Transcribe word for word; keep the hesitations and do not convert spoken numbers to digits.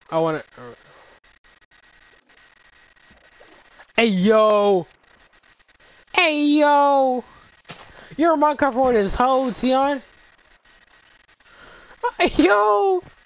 I wanna. Uh, hey yo! Hey yo! You're a Minecraft for this hoe, Sion. Hey yo!